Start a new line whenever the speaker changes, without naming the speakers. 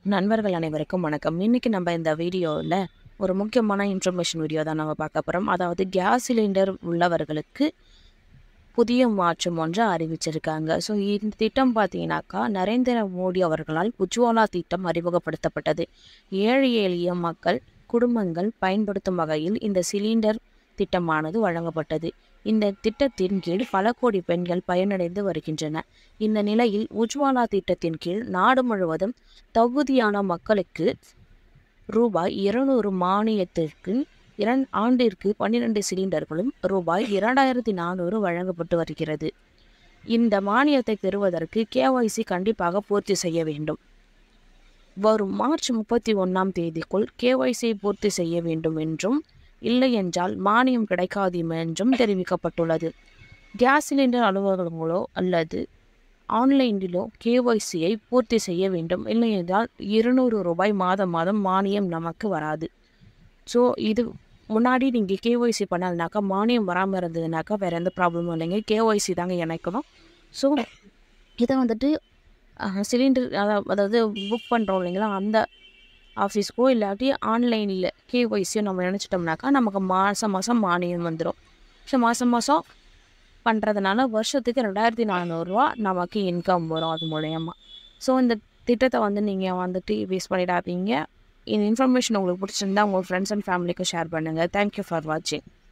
நண்பர்கள் அனைவருக்கும் வணக்கம். இன்னைக்கு நம்ம இந்த வீடியோவில் ஒரு முக்கியமான இன்ஃபர்மேஷன் வீடியோ தான் நம்ம பார்க்க போகிறோம். அதாவது கேஸ் சிலிண்டர் உள்ளவர்களுக்கு புதிய மாற்றம் ஒன்று அறிவிச்சிருக்காங்க. ஸோ இந்த திட்டம் பார்த்தீங்கன்னாக்கா நரேந்திர மோடி அவர்களால் உஜ்வாலா திட்டம் அறிமுகப்படுத்தப்பட்டது. ஏழை எளிய மக்கள் குடும்பங்கள் பயன்படுத்தும் வகையில் இந்த சிலிண்டர் திட்டமானது வழங்கப்பட்டது. இந்த திட்டத்தின் கீழ் பல கோடி பெண்கள் பயனடைந்து வருகின்றனர். இந்த நிலையில் உஜ்வாலா திட்டத்தின் கீழ் நாடு முழுவதும் தகுதியான மக்களுக்கு ரூபாய் 200 மானியத்திற்கு ஆண்டிற்கு 12 சிலிண்டர்களும் ரூபாய் 2400 வழங்கப்பட்டு வருகிறது. இந்த மானியத்தை பெறுவதற்கு KYC கண்டிப்பாக பூர்த்தி செய்ய வேண்டும். வரும் மார்ச் 31ஆம் தேதிக்குள் KYC பூர்த்தி செய்ய வேண்டும் என்றும், இல்லை என்றால் மானியம் கிடைக்காது என்றும் தெரிவிக்கப்பட்டுள்ளது. கேஸ் சிலிண்டர் அலுவலகங்களோ அல்லது ஆன்லைனிலோ KYCயை பூர்த்தி செய்ய வேண்டும். இல்லை என்றால் 200 ரூபாய் மாதம் மானியம் நமக்கு வராது. ஸோ இது முன்னாடி நீங்கள் KYC பண்ணாதுனாக்கா மானியம் வராமல் இருந்ததுனாக்கா வேறு எந்த ப்ராப்ளமும் இல்லைங்க. KYC தாங்க இணைக்கணும். ஸோ இதை வந்துட்டு சிலிண்டர் அதாவது புக் பண்ணுறோம் இல்லைங்களா, அந்த ஆஃபீஸ்க்கோ இல்லாட்டி ஆன்லைனில் KYCயோ நம்ம நினச்சிட்டோம்னாக்கா நமக்கு மாதம் மானியம் வந்துடும். ஸோ மாதம் பண்ணுறதுனால வருஷத்துக்கு 2400 நமக்கு இன்கம் வரும் அது மூலயமா. ஸோ இந்த திட்டத்தை நீங்கள் வந்துட்டு வேஸ்ட் பண்ணிடாதீங்க. இந்த இன்ஃபர்மேஷன் உங்களுக்கு பிடிச்சிருந்தா உங்கள் ஃப்ரெண்ட்ஸ் அண்ட் ஃபேமிலிக்கு ஷேர் பண்ணுங்கள். தேங்க்யூ ஃபார் வாட்சிங்.